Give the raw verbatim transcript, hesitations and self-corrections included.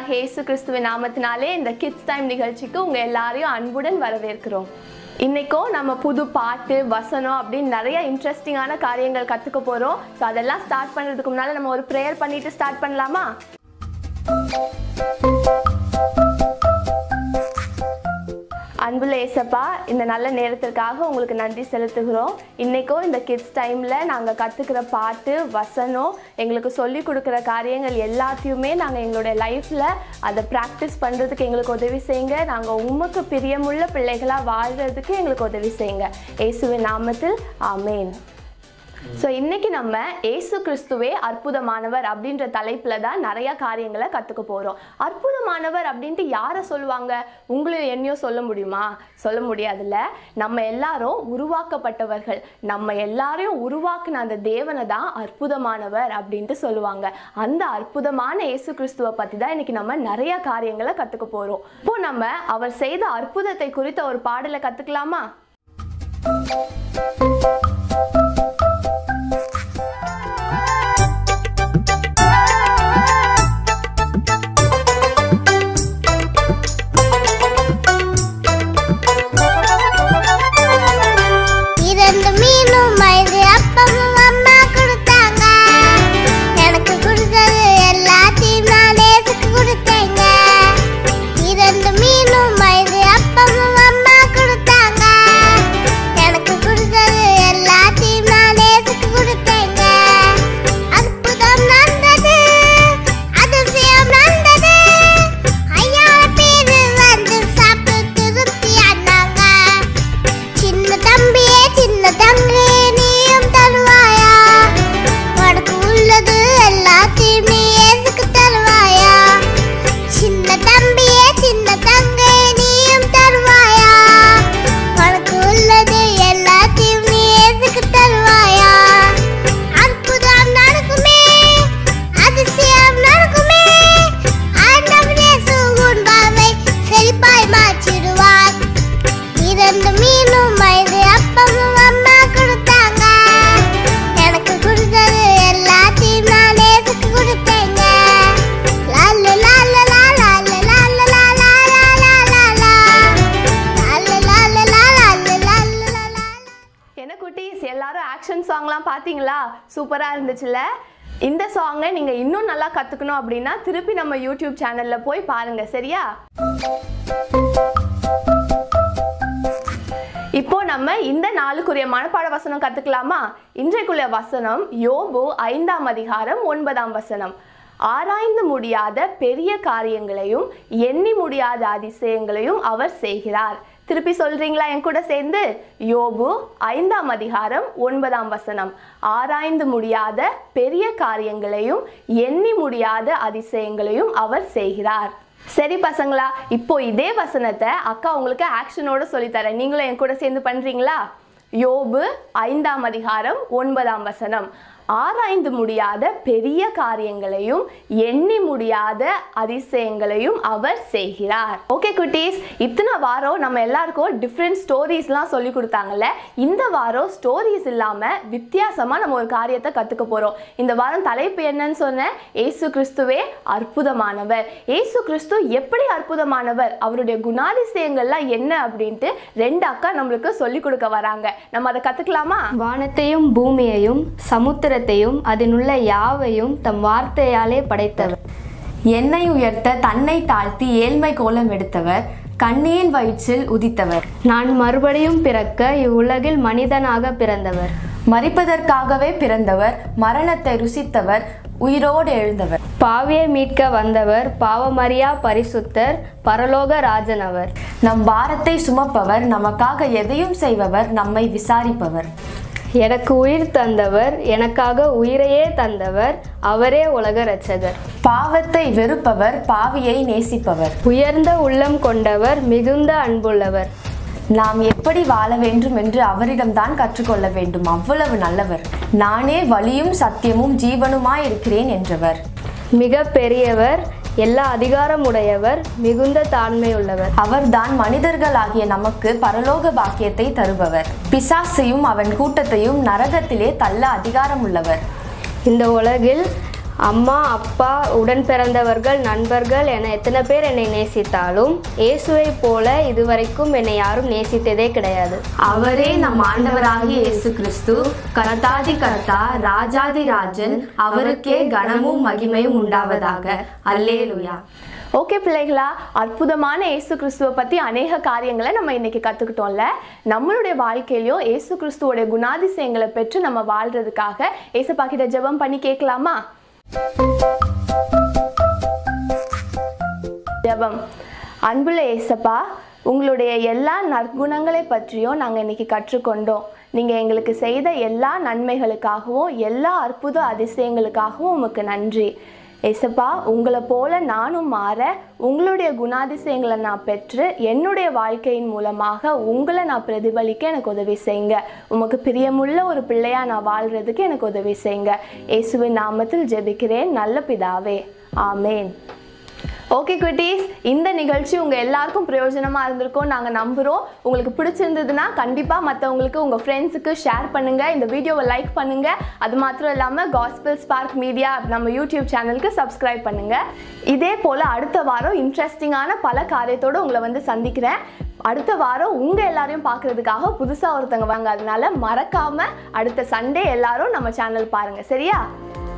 ஆண்டவராகிய இயேசு கிறிஸ்துவின் நாமத்தினாலே இந்த கிட்ஸ் டைம் நிகழ்ச்சிக்கு உங்க எல்லாரையும் அன்புடன் வரவேற்கிறோம். இன்னைக்கும் நம்ம புது பாட்டு, வசனம் அப்படின்னு நிறைய இன்ட்ரெஸ்டிங்கான காரியங்கள் கத்துக்க போறோம். ஸோ அதெல்லாம் ஸ்டார்ட் பண்றதுக்கு முன்னால நம்ம ஒரு ப்ரேயர் பண்ணிட்டு ஸ்டார்ட் பண்ணலாமா? அன்புள்ள ஏசப்பா, இந்த நல்ல நேரத்திற்காக உங்களுக்கு நன்றி செலுத்துகிறோம். இன்றைக்கும் இந்த கிட்ஸ் டைமில் நாங்கள் கற்றுக்கிற பாட்டு, வசனம், எங்களுக்கு சொல்லி கொடுக்குற காரியங்கள் எல்லாத்தையுமே நாங்கள் எங்களுடைய லைஃப்பில் அதை ப்ராக்டிஸ் பண்ணுறதுக்கு எங்களுக்கு உதவி செய்யுங்க. நாங்கள் உமக்கு பிரியமுள்ள பிள்ளைகளாக வாழ்கிறதுக்கு எங்களுக்கு உதவி செய்யுங்க. இயேசுவின் நாமத்தில் ஆமேன். ஸோ இன்றைக்கி நம்ம ஏசு கிறிஸ்துவே அற்புதமானவர் அப்படின்ற தலைப்பில் தான் நிறையா காரியங்களை கற்றுக்க போகிறோம். அற்புதமானவர் அப்படின்ட்டு யாரை சொல்லுவாங்க? உங்களையும் என்னையும் சொல்ல முடியுமா? சொல்ல முடியாதுல்ல. நம்ம எல்லாரும் உருவாக்கப்பட்டவர்கள். நம்ம எல்லாரையும் உருவாக்குன அந்த தேவனை தான் அற்புதமானவர் அப்படின்ட்டு சொல்லுவாங்க. அந்த அற்புதமான ஏசு கிறிஸ்துவை பற்றி தான் இன்றைக்கி நம்ம நிறையா காரியங்களை கற்றுக்க போகிறோம். இப்போ நம்ம அவர் செய்த அற்புதத்தை குறித்த ஒரு பாடலை கற்றுக்கலாமா? பார்த்தீங்களா? சூப்பராக இருந்துச்சுல்ல? இந்த சாங்கை நீங்கள் இன்னும் நல்லா கற்றுக்கணும் அப்படின்னா திருப்பி நம்ம யூடியூப் சேனலில் போய் பாருங்க, சரியா? இப்போ நம்ம இந்த நாளுக்குரிய மனப்பாட வசனம் கற்றுக்கலாமா? இன்றைக்குரிய வசனம் யோபு ஐந்தாம் அதிகாரம் ஒன்பதாம் வசனம். ஆராய்ந்து முடியாத பெரிய காரியங்களையும் எண்ணி முடியாத அதிசயங்களையும் அவர் செய்கிறார். திருப்பி சொல்றீங்களா என் கூட சேர்ந்து? யோபு ஐந்தாம் அதிகாரம் ஒன்பதாம் வசனம். ஆராய்ந்து முடியாத பெரிய காரியங்களையும் எண்ணி முடியாத அதிசயங்களையும் அவர் செய்கிறார். சரி பசங்களா, இப்போ இதே வசனத்தை அக்கா உங்களுக்கு ஆக்ஷனோட சொல்லித்தரேன். நீங்களும் என் கூட சேர்ந்து பண்றீங்களா? யோபு ஐந்தாம் அதிகாரம் ஒன்பதாம் வசனம். ஆராய்ந்து முடியாத பெரிய காரியங்களையும் எண்ணி முடியாத அதிசயங்களையும் அவர் செய்கிறார். ஓகே குட்டீஸ், இத்தனை வாரம் நம்ம எல்லாருக்கும் டிஃப்ரெண்ட் ஸ்டோரிஸ்லாம் சொல்லி கொடுத்தாங்கல்ல. இந்த வாரம் ஸ்டோரிஸ் இல்லாமல் வித்தியாசமாக நம்ம ஒரு காரியத்தை கற்றுக்க போகிறோம். இந்த வாரம் தலைப்பு என்னன்னு சொன்னேன்? ஏசு கிறிஸ்துவே அற்புதமானவர். ஏசு கிறிஸ்து எப்படி அற்புதமானவர், அவருடைய குணாதிசயங்கள்லாம் என்ன அப்படின்ட்டு ரெண்டு அக்கா நம்மளுக்கு சொல்லி கொடுக்க வராங்க. நம்ம அதை கற்றுக்கலாமா? வானத்தையும் பூமியையும் சமுத்திர அதனுள்ள யாவையும் தம் வார்த்தையாலே படைத்தவர். என்னை உயர்த்த தன்னை தாழ்த்தி ஏழ்மை கோலம் எடுத்தவர். கண்ணியின் வயிற்றில் உதித்தவர். நான் மறுபடியும் பிறக்க இவ்வுலகில் மனிதனாக பிறந்தவர். மரிப்பதற்காகவே பிறந்தவர். மரணத்தை ருசித்தவர். உயிரோடு எழுந்தவர். பாவியை மீட்க வந்தவர். பாவமறியா பரிசுத்தர். பரலோக ராஜனவர். நம் பாரத்தை சுமப்பவர். நமக்காக எதையும் செய்பவர். நம்மை விசாரிப்பவர். எனக்கு உயிர் தந்தவர். எனக்காக உயிரையே தந்தவர். அவரே உலக இரட்சகர். பாவத்தை வெறுப்பவர். பாவியை நேசிப்பவர். உயர்ந்த உள்ளம் கொண்டவர். மிகுந்த அன்புள்ளவர். நாம் எப்படி வாழ வேண்டும் என்று அவரிடம்தான் கற்றுக்கொள்ள வேண்டும். அவ்வளவு நல்லவர். நானே வழியும் சத்தியமும் ஜீவனுமாய் இருக்கிறேன் என்றவர். மிக பெரியவர். எல்லா அதிகாரம் உடையவர். மிகுந்த தாழ்மை உள்ளவர். அவர்தான் மனிதர்களாகிய நமக்கு பரலோக பாக்கியத்தை தருபவர். பிசாசையும் அவன் கூட்டத்தையும் நரகத்திலே தள்ள அதிகாரம் உள்ளவர். இந்த உலகில் அம்மா அப்பா உடன் பிறந்தவர்கள் நண்பர்கள் என எத்தனை பேர் என்னை நேசித்தாலும் இயேசுவை போல இதுவரைக்கும் என்னை யாரும் நேசித்ததே கிடையாது. அவரே நம் ஆண்டவராகிய இயேசு கிறிஸ்து, கர்த்தாதி கர்த்தா, ராஜாதி ராஜன். அவருக்கே கனமும் மகிமையும் உண்டாவதாக. அல்லேலூயா. ஓகே பிள்ளைகளா, அற்புதமான இயேசு கிறிஸ்துவை பற்றி அநேக காரியங்களை நம்ம இன்னைக்கு கற்றுக்கிட்டோம்ல. நம்மளுடைய வாழ்க்கையிலையும் இயேசு கிறிஸ்துவோடைய குணாதிசயங்களை பெற்று நம்ம வாழ்றதுக்காக ஏசப்பா கிட்ட ஜெபம் பண்ணி கேட்கலாமா? ஜெபம். அன்புள்ள ஏசப்பா, உங்களுடைய எல்லா நற்குணங்களை பற்றியும் நாங்கள் இன்னைக்கு கற்றுக்கொண்டோம். நீங்கள் எங்களுக்கு செய்த எல்லா நன்மைகளுக்காகவும் எல்லா அற்புத அதிசயங்களுக்காகவும் உமக்கு நன்றி ஏசப்பா. உங்களை போல நானும் மாற உங்களுடைய குணாதிசயங்களை நான் பெற்று என்னுடைய வாழ்க்கையின் மூலமாக உங்களை நான் பிரதிபலிக்க எனக்கு உதவி செய்யுங்க. உமக்கு பிரியமுள்ள ஒரு பிள்ளையா நான் வாழ்றதுக்கு எனக்கு உதவி செய்யுங்க. இயேசுவின் நாமத்தில் ஜெபிக்கிறேன் நல்ல பிதாவே, ஆமேன். ஓகே குட்டீஸ், இந்த நிகழ்ச்சி உங்கள் எல்லாருக்கும் பிரயோஜனமாக இருந்திருக்கும் நாங்கள் நம்புகிறோம். உங்களுக்கு பிடிச்சிருந்ததுன்னா கண்டிப்பாக மற்றவங்களுக்கு உங்கள் ஃப்ரெண்ட்ஸுக்கு ஷேர் பண்ணுங்கள், இந்த வீடியோவை லைக் பண்ணுங்கள். அது மாத்திரம் இல்லாமல் காஸ்பல் ஸ்பார்க் மீடியா நம்ம யூடியூப் சேனலுக்கு சப்ஸ்கிரைப் பண்ணுங்கள். இதே போல் அடுத்த வாரம் இன்ட்ரெஸ்டிங்கான பல காரியத்தோடு உங்களை வந்து சந்திக்கிறேன். அடுத்த வாரம் உங்கள் எல்லாரையும் பார்க்குறதுக்காக புதுசாக ஒருத்தவங்க வாங்க. அதனால மறக்காமல் அடுத்த சண்டே எல்லாரும் நம்ம சேனல் பாருங்கள், சரியா?